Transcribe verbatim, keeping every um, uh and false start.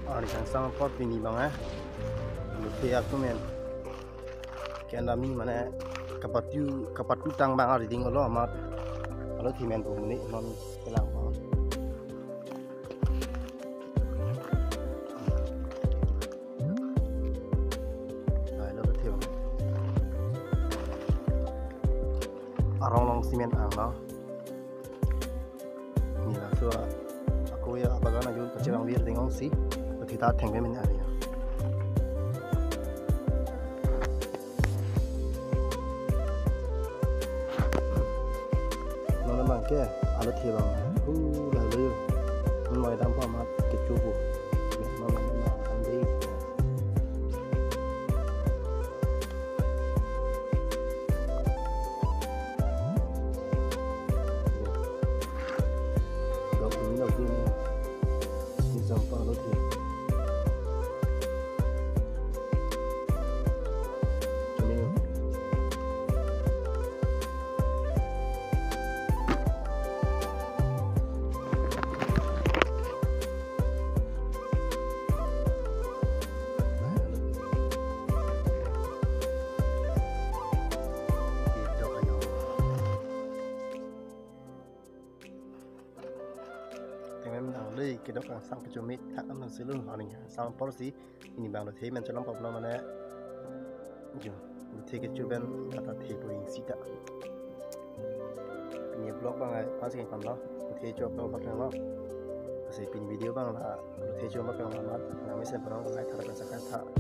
Ari sang sang pot pini bang eh. Luthi aku men. Kena mi mana kapatu kapatu tang bang ari ting lo amat. Kalau thi men tu ni non kelang bang. Ai lo thi bang. Arong long simen ang no. Ni lah so aku ya apa gana jul kecil ang wir tengok si. Kita tengok men area. Nona bangke, alat hilang. Hu lalu, mulai tanpa mat kecubu. Memang memang andai. Gak punya lagi ni. Si sampah lagi. Đây cái đó càng sang cái chỗ mít thắt âm thằng xứ luôn họ này sang policy ini bang thế mình cho nó bọc nó mà nè dù thế cái chỗ bên ta ta thế bồi xí đã ini blog bang ai pas cái phần đó thế cho bang bọc nó sẽ pin video bang là thế cho bang nó mà nó mới xem nó lại thằng cái sắc thằng